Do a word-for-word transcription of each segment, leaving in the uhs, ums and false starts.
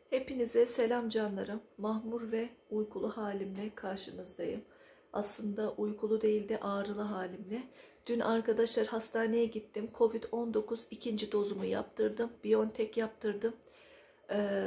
Hepinize selam canlarım. Mahmur ve uykulu halimle karşınızdayım. Aslında uykulu değil de ağrılı halimle. Dün arkadaşlar hastaneye gittim. Covid on dokuz ikinci dozumu yaptırdım. BioNTech yaptırdım. Ee,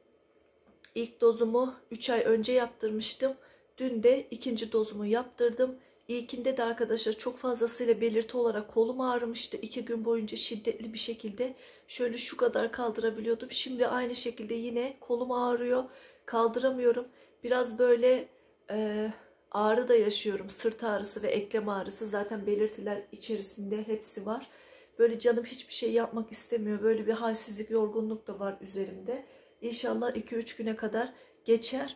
ilk dozumu üç ay önce yaptırmıştım. Dün de ikinci dozumu yaptırdım. İlkinde de arkadaşlar çok fazlasıyla belirti olarak kolum ağrımıştı. İki gün boyunca şiddetli bir şekilde şöyle şu kadar kaldırabiliyordum. Şimdi aynı şekilde yine kolum ağrıyor. Kaldıramıyorum. Biraz böyle e, ağrı da yaşıyorum. Sırt ağrısı ve eklem ağrısı. Zaten belirtiler içerisinde hepsi var. Böyle canım hiçbir şey yapmak istemiyor. Böyle bir halsizlik, yorgunluk da var üzerimde. İnşallah iki üç güne kadar geçer.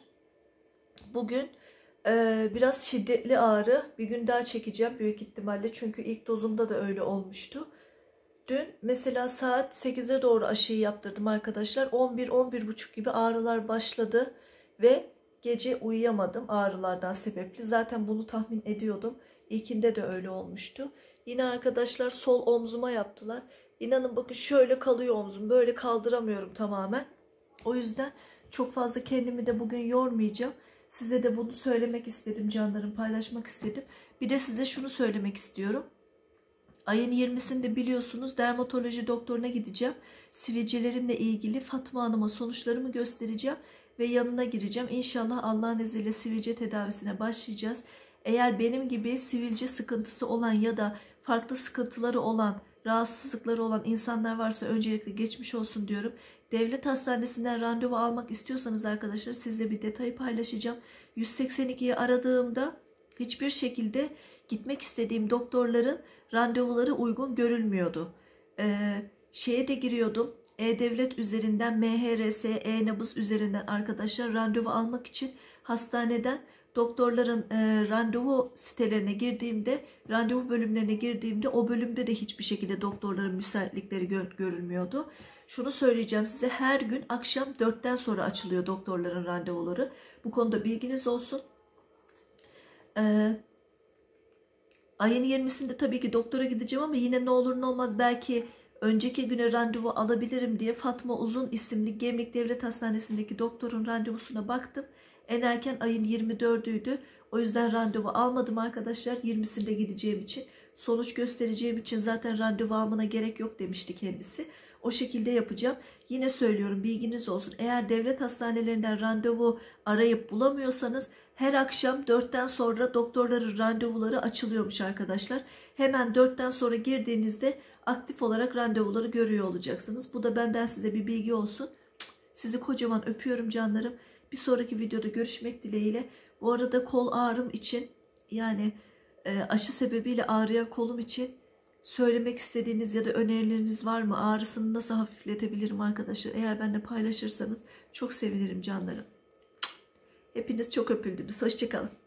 Bugün Ee, biraz şiddetli ağrı. Bir gün daha çekeceğim büyük ihtimalle. Çünkü ilk dozumda da öyle olmuştu. Dün mesela saat sekize doğru aşıyı yaptırdım arkadaşlar. on bir on bir buçuk gibi ağrılar başladı. Ve gece uyuyamadım ağrılardan sebepli. Zaten bunu tahmin ediyordum. İlkinde de öyle olmuştu. Yine arkadaşlar sol omzuma yaptılar. İnanın bakın şöyle kalıyor omzum. Böyle kaldıramıyorum tamamen. O yüzden çok fazla kendimi de bugün yormayacağım. Size de bunu söylemek istedim canlarım, paylaşmak istedim. Bir de size şunu söylemek istiyorum. Ayın yirmisinde biliyorsunuz dermatoloji doktoruna gideceğim. Sivilcelerimle ilgili Fatma Hanım'a sonuçlarımı göstereceğim ve yanına gireceğim. İnşallah Allah'ın izniyle sivilce tedavisine başlayacağız. Eğer benim gibi sivilce sıkıntısı olan ya da farklı sıkıntıları olan, rahatsızlıkları olan insanlar varsa öncelikle geçmiş olsun diyorum. Devlet hastanesinden randevu almak istiyorsanız arkadaşlar sizle bir detayı paylaşacağım. yüz seksen ikiyi aradığımda hiçbir şekilde gitmek istediğim doktorların randevuları uygun görülmüyordu. Ee, şeye de giriyordum. E-Devlet üzerinden, M H R S, E-Nabız üzerinden arkadaşlar randevu almak için hastaneden doktorların e, randevu sitelerine girdiğimde, randevu bölümlerine girdiğimde o bölümde de hiçbir şekilde doktorların müsaitlikleri gör, görülmüyordu. Şunu söyleyeceğim size, her gün akşam dörtten sonra açılıyor doktorların randevuları. Bu konuda bilginiz olsun. Ee, ayın yirmisinde tabii ki doktora gideceğim ama yine ne olur ne olmaz belki önceki güne randevu alabilirim diye Fatma Uzun isimli Gemlik Devlet Hastanesi'ndeki doktorun randevusuna baktım. En erken ayın yirmi dördüydü. O yüzden randevu almadım arkadaşlar. yirmisinde gideceğim için. Sonuç göstereceğim için zaten randevu almana gerek yok demişti kendisi. O şekilde yapacağım. Yine söylüyorum, bilginiz olsun. Eğer devlet hastanelerinden randevu arayıp bulamıyorsanız her akşam dörtten sonra doktorların randevuları açılıyormuş arkadaşlar. Hemen dörtten sonra girdiğinizde aktif olarak randevuları görüyor olacaksınız. Bu da benden size bir bilgi olsun. Sizi kocaman öpüyorum canlarım. Bir sonraki videoda görüşmek dileğiyle. Bu arada kol ağrım için, yani e, aşı sebebiyle ağrıyan kolum için söylemek istediğiniz ya da önerileriniz var mı? Ağrısını nasıl hafifletebilirim arkadaşlar? Eğer benimle paylaşırsanız çok sevinirim canlarım. Hepiniz çok öpüldünüz. Hoşça kalın.